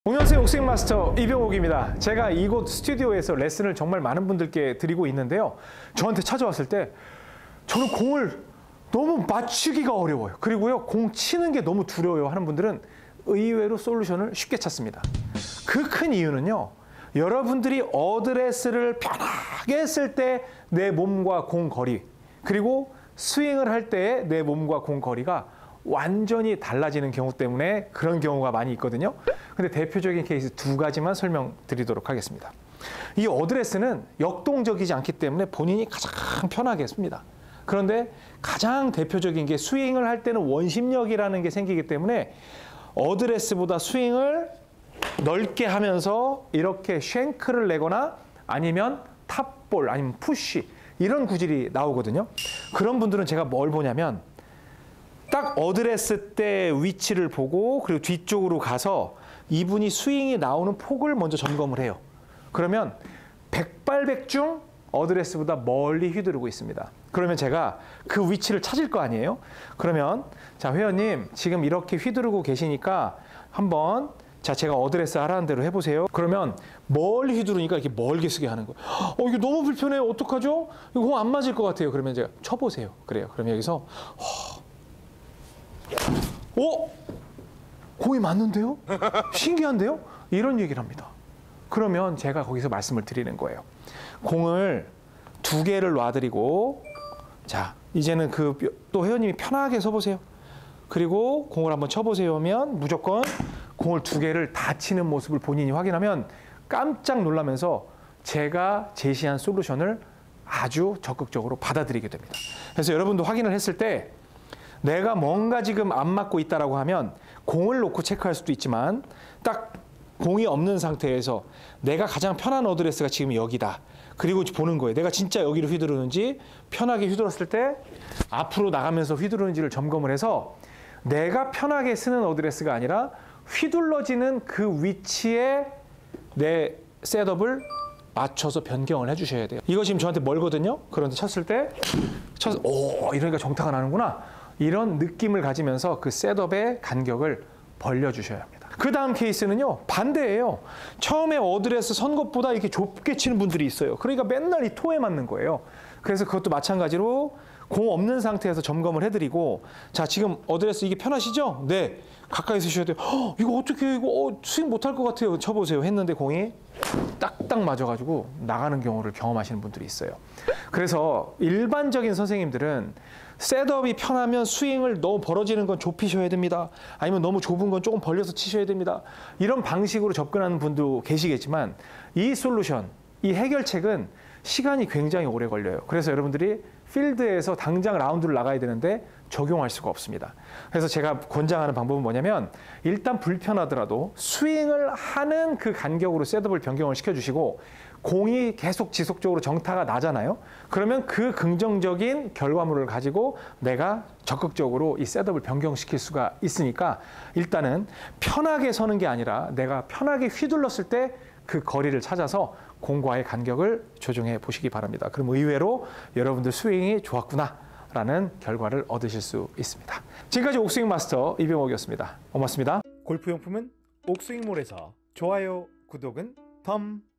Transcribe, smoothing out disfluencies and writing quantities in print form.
안녕하세요. 옥스윙 마스터 이병옥입니다. 제가 이곳 스튜디오에서 레슨을 정말 많은 분들께 드리고 있는데요. 저한테 찾아왔을 때 저는 공을 너무 맞추기가 어려워요. 그리고요, 공 치는 게 너무 두려워요 하는 분들은 의외로 솔루션을 쉽게 찾습니다. 그 큰 이유는요, 여러분들이 어드레스를 편하게 했을 때 내 몸과 공 거리, 그리고 스윙을 할 때의 내 몸과 공 거리가 완전히 달라지는 경우 때문에 그런 경우가 많이 있거든요. 근데 대표적인 케이스 두 가지만 설명드리도록 하겠습니다. 이 어드레스는 역동적이지 않기 때문에 본인이 가장 편하게 씁니다. 그런데 가장 대표적인 게 스윙을 할 때는 원심력이라는 게 생기기 때문에 어드레스보다 스윙을 넓게 하면서 이렇게 쉔크를 내거나 아니면 탑볼 아니면 푸시 이런 구질이 나오거든요. 그런 분들은 제가 뭘 보냐면 딱 어드레스 때 위치를 보고 그리고 뒤쪽으로 가서 이분이 스윙이 나오는 폭을 먼저 점검을 해요. 그러면 백발백중 어드레스보다 멀리 휘두르고 있습니다. 그러면 제가 그 위치를 찾을 거 아니에요? 그러면 자, 회원님 지금 이렇게 휘두르고 계시니까 한번 자, 제가 어드레스 하라는 대로 해보세요. 그러면 멀리 휘두르니까 이렇게 멀게 쓰게 하는 거예요. 이거 너무 불편해요. 어떡하죠? 이거 공 안 맞을 것 같아요. 그러면 제가 쳐보세요. 그래요. 그러면 여기서 공이 맞는데요? 신기한데요? 이런 얘기를 합니다. 그러면 제가 거기서 말씀을 드리는 거예요. 공을 두 개를 놔드리고 자, 이제는 또 회원님이 편하게 서보세요. 그리고 공을 한번 쳐보세요 하면 무조건 공을 두 개를 다 치는 모습을 본인이 확인하면 깜짝 놀라면서 제가 제시한 솔루션을 아주 적극적으로 받아들이게 됩니다. 그래서 여러분도 확인을 했을 때 내가 뭔가 지금 안 맞고 있다라고 하면 공을 놓고 체크할 수도 있지만 딱 공이 없는 상태에서 내가 가장 편한 어드레스가 지금 여기다. 그리고 보는 거예요. 내가 진짜 여기를 휘두르는지 편하게 휘둘렀을 때 앞으로 나가면서 휘두르는지를 점검을 해서 내가 편하게 쓰는 어드레스가 아니라 휘둘러지는 그 위치에 내 셋업을 맞춰서 변경을 해주셔야 돼요. 이거 지금 저한테 멀거든요. 그런데 쳤을 때 이러니까 정타가 나는구나. 이런 느낌을 가지면서 그 셋업의 간격을 벌려주셔야 합니다. 그 다음 케이스는요, 반대예요. 처음에 어드레스 선 것보다 이렇게 좁게 치는 분들이 있어요. 그러니까 맨날 이 토에 맞는 거예요. 그래서 그것도 마찬가지로 공 없는 상태에서 점검을 해드리고 자, 지금 어드레스 이게 편하시죠? 네. 가까이 쓰셔야 돼요. 이거 어떻게 이거 스윙 못할 것 같아요. 쳐보세요. 했는데 공이 딱딱 맞아가지고 나가는 경우를 경험하시는 분들이 있어요. 그래서 일반적인 선생님들은 셋업이 편하면 스윙을 너무 벌어지는 건 좁히셔야 됩니다. 아니면 너무 좁은 건 조금 벌려서 치셔야 됩니다. 이런 방식으로 접근하는 분도 계시겠지만 이 솔루션, 이 해결책은 시간이 굉장히 오래 걸려요. 그래서 여러분들이 필드에서 당장 라운드를 나가야 되는데 적용할 수가 없습니다. 그래서 제가 권장하는 방법은 뭐냐면 일단 불편하더라도 스윙을 하는 그 간격으로 셋업을 변경을 시켜주시고 공이 계속 지속적으로 정타가 나잖아요. 그러면 그 긍정적인 결과물을 가지고 내가 적극적으로 이 셋업을 변경시킬 수가 있으니까 일단은 편하게 서는 게 아니라 내가 편하게 휘둘렀을 때 그 거리를 찾아서 공과의 간격을 조정해 보시기 바랍니다. 그럼 의외로 여러분들 스윙이 좋았구나 라는 결과를 얻으실 수 있습니다. 지금까지 옥스윙 마스터 이병옥이었습니다. 고맙습니다. 골프용품은 옥스윙몰에서 좋아요, 구독은 덤